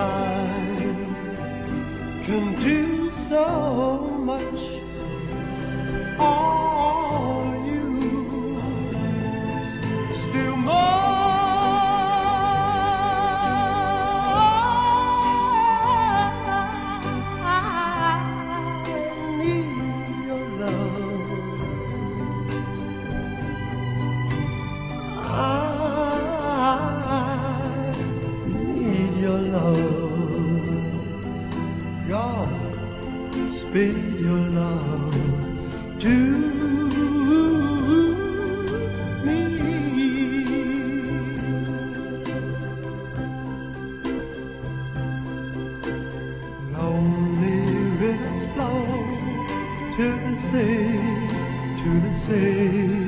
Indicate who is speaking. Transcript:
Speaker 1: time can do so much. Are you still more? God, speed your love to me. Lonely rivers flow to the sea, to the sea.